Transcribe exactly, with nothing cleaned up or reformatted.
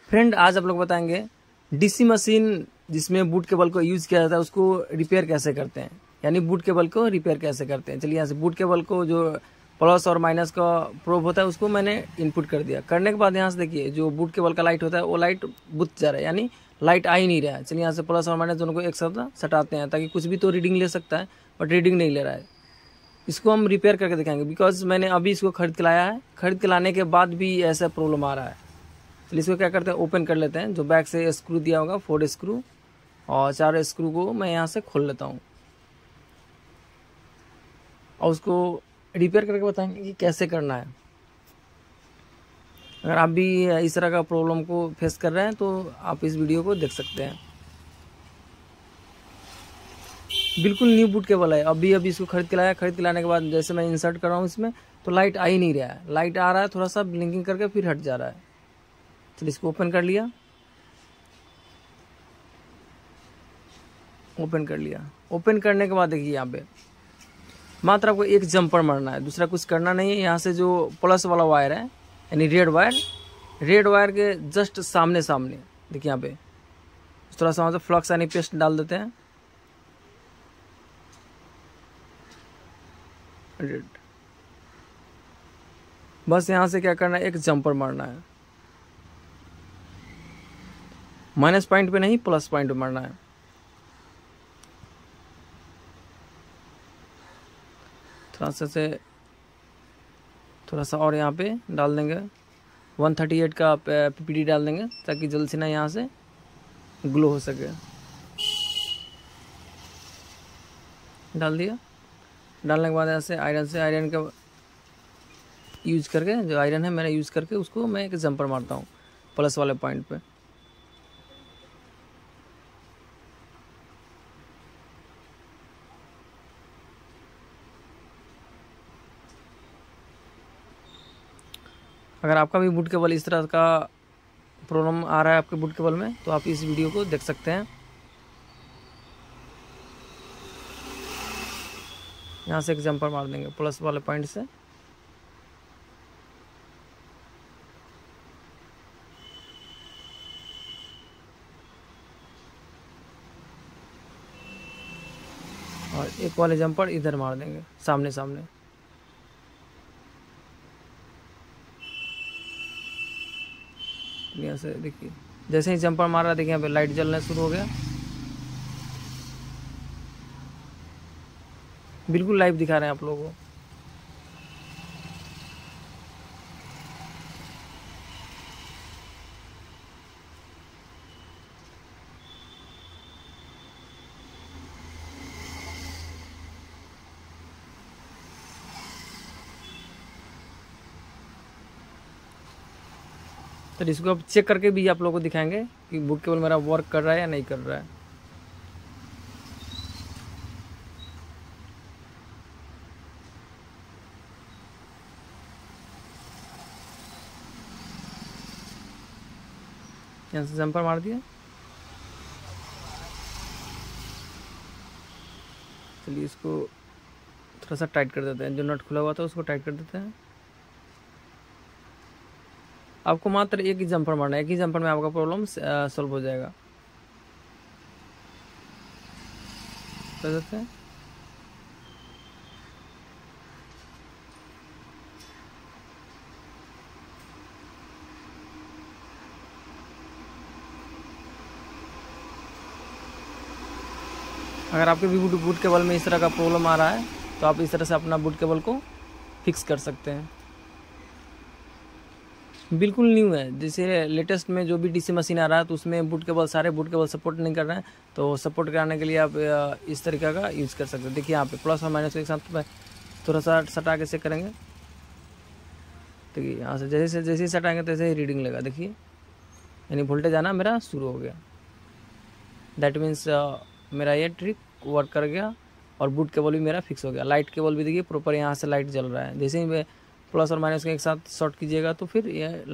Friend आज आप लोग बताएंगे डीसी मशीन जिसमें बूट केबल को यूज किया जाता है उसको रिपेयर कैसे करते हैं, यानी बूट केबल को रिपेयर कैसे करते हैं। चलिए यहाँ से बूट केबल को जो प्लस और माइनस का प्रोब होता है उसको मैंने इनपुट कर दिया। करने के बाद यहाँ से देखिए जो बूट केबल का लाइट होता है वो लाइट बुझ जा रहा है, यानी लाइट आ ही नहीं रहा है। चलिए यहाँ से प्लस और माइनस दोनों को एक साथ सटाते हैं ताकि कुछ भी तो रीडिंग ले सकता है, बट रीडिंग नहीं ले रहा है। इसको हम रिपेयर करके दिखाएंगे बिकॉज मैंने अभी इसको खरीद के लाया है। खरीद के लाने के बाद भी ऐसा प्रॉब्लम आ रहा है। चलिए इसको क्या करते हैं, ओपन कर लेते हैं। जो बैक से स्क्रू दिया होगा फोर स्क्रू और चार स्क्रू को मैं यहाँ से खोल लेता हूँ और उसको रिपेयर करके बताएंगे कि कैसे करना है। अगर आप भी इस तरह का प्रॉब्लम को फेस कर रहे हैं तो आप इस वीडियो को देख सकते हैं। बिल्कुल न्यू बूट केबल है, अभी अभी इसको खरीद के लाया। खरीद के लाने के बाद जैसे मैं इंसर्ट कर रहा हूँ इसमें तो लाइट आ ही नहीं रहा है। लाइट आ रहा है थोड़ा सा ब्लिंकिंग करके फिर हट जा रहा है। चलिए इसको ओपन कर लिया, ओपन कर लिया। ओपन करने के बाद देखिए यहाँ पे मात्र आपको एक जंपर मारना है, दूसरा कुछ करना नहीं है। यहाँ से जो प्लस वाला वायर है यानी रेड वायर, रेड वायर के जस्ट सामने सामने देखिए यहाँ पे थोड़ा सा वहाँ से फ्लक्स यानी पेस्ट डाल देते हैं। रेड बस यहाँ से क्या करना है, एक जंपर मारना है। माइनस पॉइंट पे नहीं, प्लस पॉइंट पे मारना है। थोड़ा सा से थोड़ा सा और यहाँ पे डाल देंगे, वन थर्टी एट का पीपीडी डाल देंगे ताकि जल्द से ना यहाँ से ग्लो हो सके। डाल दिया। डालने के बाद ऐसे आयरन से आयरन का यूज करके, जो आयरन है मेरा यूज करके उसको मैं एक जंपर मारता हूँ प्लस वाले पॉइंट पे। अगर आपका भी बूट केबल इस तरह का प्रॉब्लम आ रहा है आपके बूट केबल में तो आप इस वीडियो को देख सकते हैं। यहाँ से एक जंपर मार देंगे प्लस वाले पॉइंट से। और एक वाले जंपर इधर मार देंगे सामने सामने। यहाँ से देखिए जैसे ही जंपर मारा देखिए यहाँ पे लाइट जलना शुरू हो गया। बिल्कुल लाइव दिखा रहे हैं आप लोगों को। तो इसको अब चेक करके भी आप लोगों को दिखाएंगे कि बूट केबल मेरा वर्क कर रहा है या नहीं कर रहा है। यहाँ से जंपर मार दिया। चलिए इसको थोड़ा सा टाइट कर देते हैं, जो नट खुला हुआ था उसको टाइट कर देते हैं। आपको मात्र एक ही जंपर मारना है, एक ही जंपर में आपका प्रॉब्लम सॉल्व हो जाएगा। कर देते हैं। अगर आपके भी बूट बूट केबल में इस तरह का प्रॉब्लम आ रहा है तो आप इस तरह से अपना बूट केबल को फिक्स कर सकते हैं। बिल्कुल न्यू है, जैसे लेटेस्ट में जो भी डीसी मशीन आ रहा है तो उसमें बूट केबल सारे बूट केबल सपोर्ट नहीं कर रहे हैं। तो सपोर्ट कराने के लिए आप इस तरीके का यूज़ कर सकते हैं। देखिए यहाँ पे प्लस और माइनस को एक साथ थोड़ा सा सटा के चेक करेंगे। देखिए यहाँ से जैसे जैसे ही सटाएंगे तैसे ही रीडिंग लेगा। देखिए यानी वोल्टेज आना मेरा शुरू हो गया। दैट मीन्स मेरा ये ट्रिक वर्क कर गया और बूट केबल भी मेरा फिक्स हो गया। लाइट केबल भी देखिए प्रॉपर यहाँ से लाइट जल रहा है। जैसे ही प्लस और माइनस के एक साथ शॉर्ट कीजिएगा तो फिर ये